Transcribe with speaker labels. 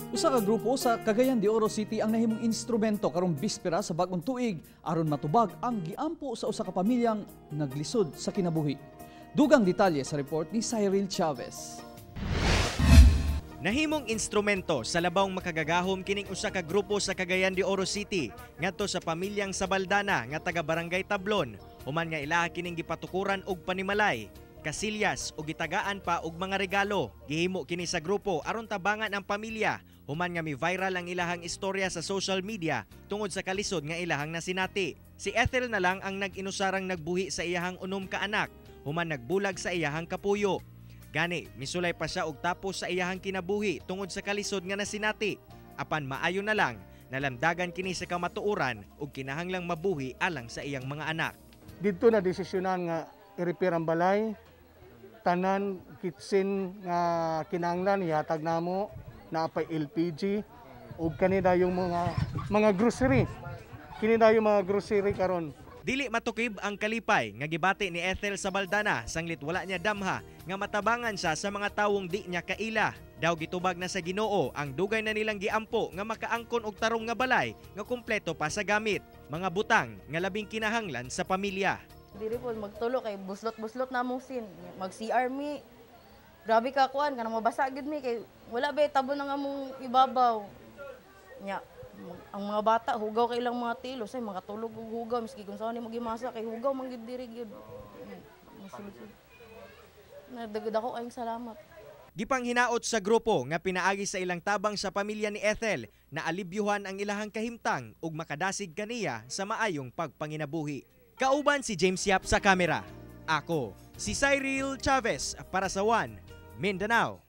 Speaker 1: Usa ka grupo sa Cagayan de Oro City ang nahimong instrumento karong bispera sa bag-ong tuig aron matubag ang giampo sa usa ka pamilyang naglisod sa kinabuhi. Dugang detalye sa report ni Cyril Chavez.
Speaker 2: Nahimong instrumento sa labawng makagagahom kining usa ka grupo sa Cagayan de Oro City ngadto sa pamilyang Sabaldana nga taga Barangay Tablon human nga ilaha kining gipatukuran og panimalay, kasilyas o gitagaan pa og mga regalo. Gihimo kini sa grupo aron tabangan ang pamilya human nga mi-viral ang ilahang istorya sa social media tungod sa kalisod nga ilahang nasinati. Si Ethel na lang ang nag-inusarang nagbuhi sa iyahang unom ka anak human nagbulag sa iyahang kapuyo. Gani, misulay pa siya og tapos sa iyahang kinabuhi tungod sa kalisod nga nasinati. Apan maayo na lang, nalamdagan kini sa kamatuoran ug kinahanglang mabuhi alang sa iyang mga anak.
Speaker 3: Dito na desisyonan nga i-repair ang balay, tanan kitchen nga kinahanglan ihatag namo na apay LPG ug kanina yung mga grocery. Kinina yung mga grocery karon.
Speaker 2: Dili matukib ang kalipay nga gibati ni Ethel Sabaldana sanglit wala niya damha nga matabangan siya sa mga tawong di niya kaila. Daw gitubag na sa Ginoo ang dugay na nilang giampo nga makaangkon og tarong nga balay nga kumpleto pa sa gamit, mga butang nga labing kinahanglan sa pamilya.
Speaker 4: Diri po magtulo kay buslot-buslot na mong sin, mag-CR mi. Grabe ka kuan kanang mabasa gid mi kay wala ba tabo na nga mong ibabaw. Nya ang mga bata hugaw kay ilang mga tilo say makatulog og hugaw miski kung saan ni magimasa kay hugaw man gid diri gyud. Nadagad ako ayong salamat.
Speaker 2: Gipanghinaot sa grupo nga pinaagi sa ilang tabang sa pamilya ni Ethel na alibyuhan ang ilahang kahimtang ug makadasig kaniya sa maayong pagpanginabuhi. Kauban si James Yap sa kamera. Ako si Cyril Chavez para sa One Mindanao.